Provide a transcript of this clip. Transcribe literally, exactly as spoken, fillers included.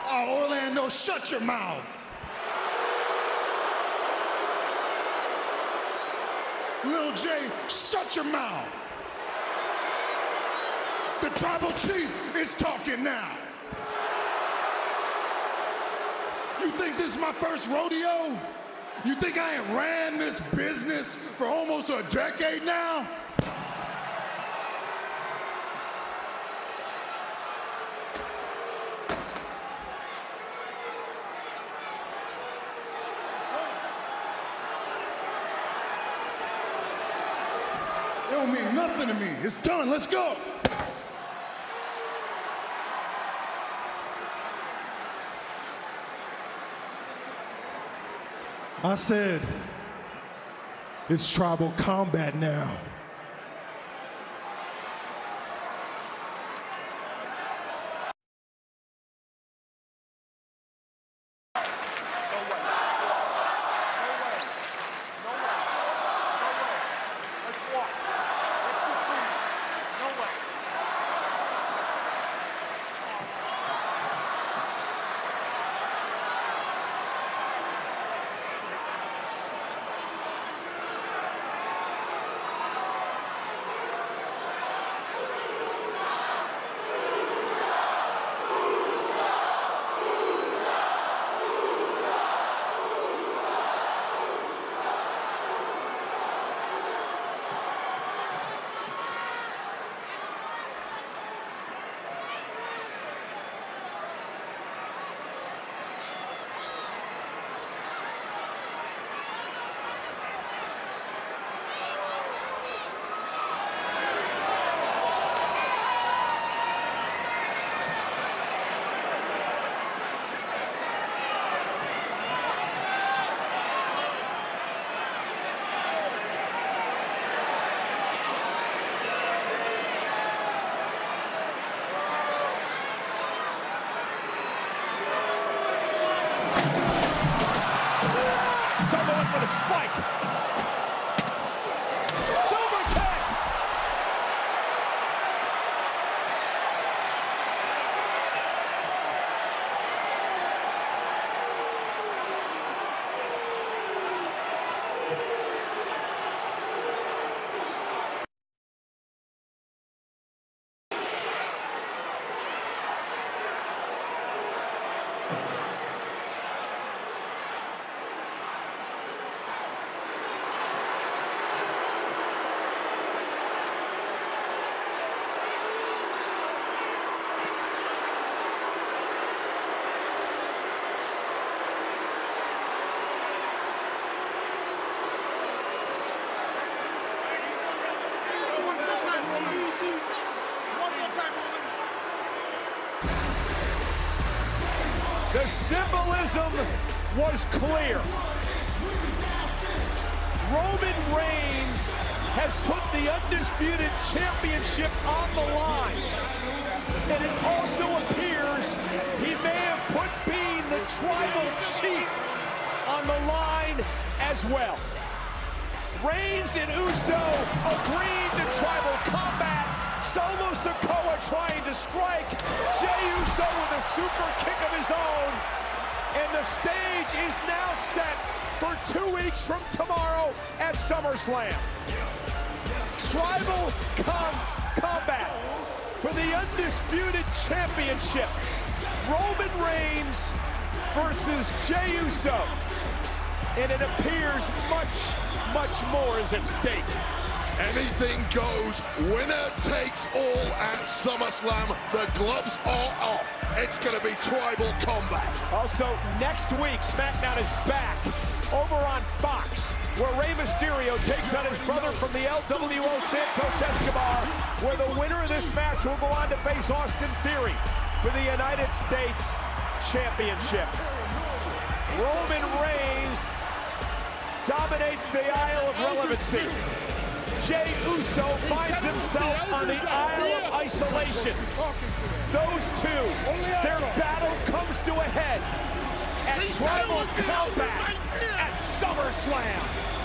Oh, Orlando, shut your mouth. Lil J, shut your mouth. The tribal chief is talking now. You think this is my first rodeo? You think I ain't ran this business for almost a decade now? It don't mean nothing to me. It's done. Let's go. I said, it's tribal combat now. For the spike. Super kick. The symbolism was clear. Roman Reigns has put the undisputed championship on the line. And it also appears he may have put being the tribal chief on the line as well. Reigns and Uso agreed to tribal combat. Solo Sikoa trying to strike. Jey Uso with a super kick of his own. And the stage is now set for two weeks from tomorrow at SummerSlam. Tribal com combat for the undisputed championship. Roman Reigns versus Jey Uso. And it appears much, much more is at stake. Anything goes, winner takes all at SummerSlam. The gloves are off. It's going to be tribal combat. Also, next week, SmackDown is back over on Fox, where Rey Mysterio takes on his brother from the L W O, Santos Escobar, where the winner of this match will go on to face Austin Theory for the United States Championship. Roman Reigns dominates the aisle of relevancy. Jey Uso finds himself on the Isle of Isolation. Those two, their battle comes to a head at Tribal Combat at SummerSlam.